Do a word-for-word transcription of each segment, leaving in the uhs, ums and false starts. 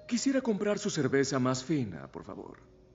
Quisiera comprar su cerveza más fina, por favor.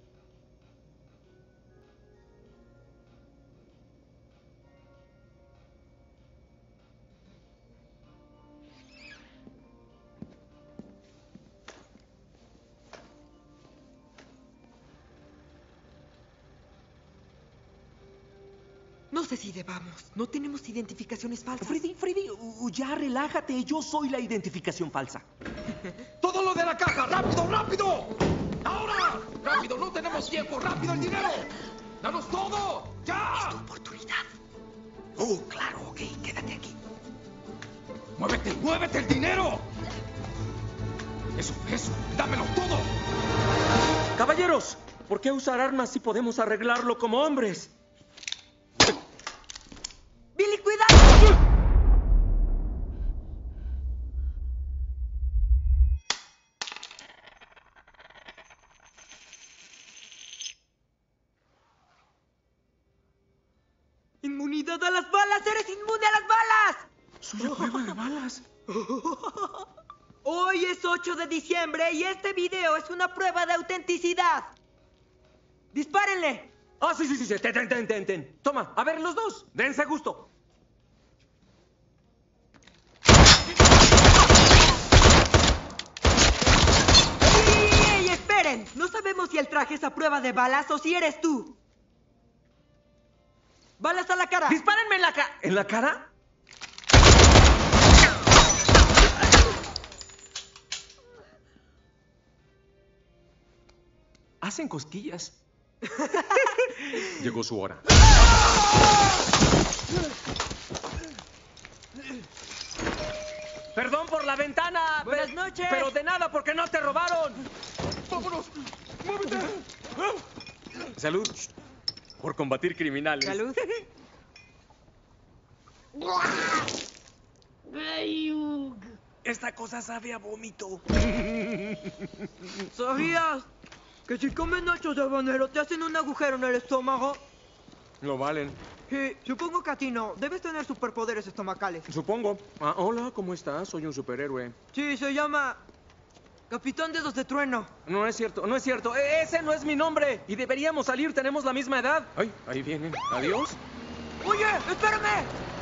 No sé si debamos. No tenemos identificaciones falsas. Freddy, Freddy, uh, ya relájate. Yo soy la identificación falsa. ¡Todo lo de la caja! ¡Rápido, rápido! ¡Ahora! ¡Rápido! ¡No tenemos tiempo! ¡Rápido el dinero! ¡Danos todo! ¡Ya! Es tu oportunidad. Oh, claro, ok. Quédate aquí. ¡Muévete! ¡Muévete el dinero! Eso, eso. ¡Dámelo todo! Caballeros, ¿por qué usar armas si podemos arreglarlo como hombres? ¡Billy, cuidado! ¡Inmunidad a las balas! ¡Eres inmune a las balas! ¡Es una prueba de balas! Hoy es ocho de diciembre y este video es una prueba de autenticidad. ¡Dispárenle! Ah, sí, sí, sí, sí. Ten, ten, ten, ten, ten. Toma, a ver, los dos. Dense gusto. ¡Ey, ey, ey! ¡Esperen! No sabemos si el traje es a prueba de balas o si eres tú. ¡Balas a la cara! ¡Dispárenme en la cara! ¿En la cara? Hacen cosquillas. Llegó su hora. Perdón por la ventana. Buenas pe- noches. Pero de nada, porque no te robaron. ¡Vámonos! ¡Muévete! Salud. Por combatir criminales. Salud. Esta cosa sabe a vómito. ¿Sabías que si comes nachos de habanero te hacen un agujero en el estómago? Lo valen. Sí, supongo que a ti no. Debes tener superpoderes estomacales. Supongo. Ah, hola, ¿cómo estás? Soy un superhéroe. Sí, se llama Capitán Dedos de Trueno. No es cierto, no es cierto. E- Ese no es mi nombre. Y deberíamos salir, tenemos la misma edad. Ay, ahí vienen. Adiós. Oye, espérame.